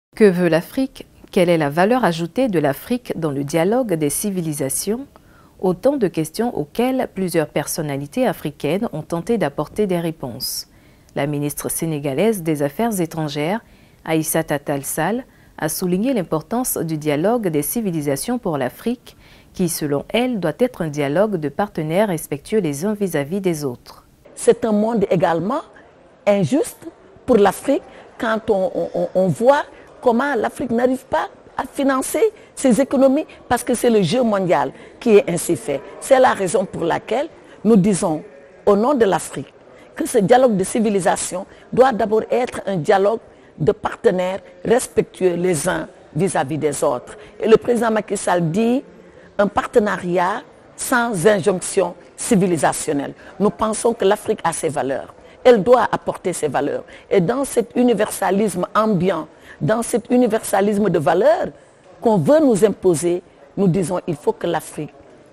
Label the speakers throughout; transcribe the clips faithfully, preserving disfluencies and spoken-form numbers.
Speaker 1: Que veut l'Afrique? Quelle est la valeur ajoutée de l'Afrique dans le dialogue des civilisations? Autant de questions auxquelles plusieurs personnalités africaines ont tenté d'apporter des réponses. La ministre sénégalaise des Affaires étrangères, Aïssata Tall Sall, a souligné l'importance du dialogue des civilisations pour l'Afrique, qui, selon elle, doit être un dialogue de partenaires respectueux les uns vis-à-vis des autres.
Speaker 2: C'est un monde également injuste pour l'Afrique quand on, on, on voit comment l'Afrique n'arrive pas à financer ses économies parce que c'est le jeu mondial qui est ainsi fait. C'est la raison pour laquelle nous disons au nom de l'Afrique que ce dialogue de civilisation doit d'abord être un dialogue de partenaires respectueux les uns vis-à-vis des autres. Et le président Macky Sall dit un partenariat sans injonction civilisationnelle. Nous pensons que l'Afrique a ses valeurs. Elle doit apporter ses valeurs. Et dans cet universalisme ambiant, dans cet universalisme de valeurs qu'on veut nous imposer, nous disons qu'il faut que l'Afrique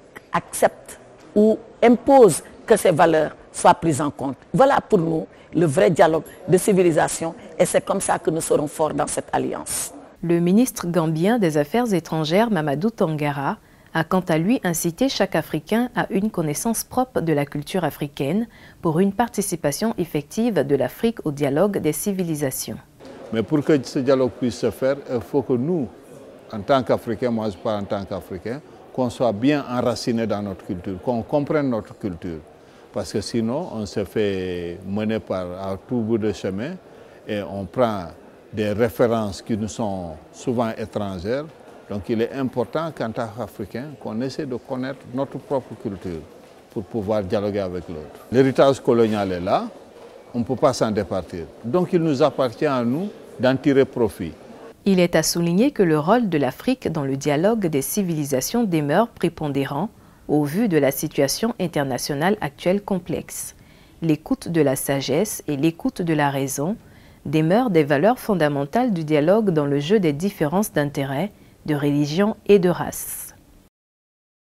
Speaker 2: accepte ou impose que ces valeurs soient prises en compte. Voilà pour nous le vrai dialogue de civilisation et c'est comme ça que nous serons forts dans cette alliance.
Speaker 1: Le ministre gambien des Affaires étrangères, Mamadou Tangara, a quant à lui incité chaque Africain à une connaissance propre de la culture africaine pour une participation effective de l'Afrique au dialogue des civilisations.
Speaker 3: Mais pour que ce dialogue puisse se faire, il faut que nous, en tant qu'Africains, moi je parle en tant qu'Africain, qu'on soit bien enracinés dans notre culture, qu'on comprenne notre culture. Parce que sinon, on se fait mener par à tout bout de chemin et on prend des références qui nous sont souvent étrangères. Donc il est important qu'en tant qu'Africains, qu'on essaie de connaître notre propre culture pour pouvoir dialoguer avec l'autre. L'héritage colonial est là, on ne peut pas s'en départir. Donc il nous appartient à nous d'en tirer profit.
Speaker 1: Il est à souligner que le rôle de l'Afrique dans le dialogue des civilisations demeure prépondérant au vu de la situation internationale actuelle complexe. L'écoute de la sagesse et l'écoute de la raison demeurent des valeurs fondamentales du dialogue dans le jeu des différences d'intérêts, de religion et de race.